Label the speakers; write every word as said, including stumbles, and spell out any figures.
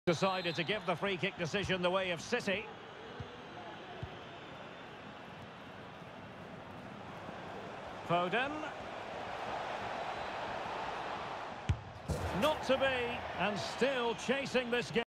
Speaker 1: Decided to give the free kick decision the way of City. Foden. Not to be, and still chasing this game.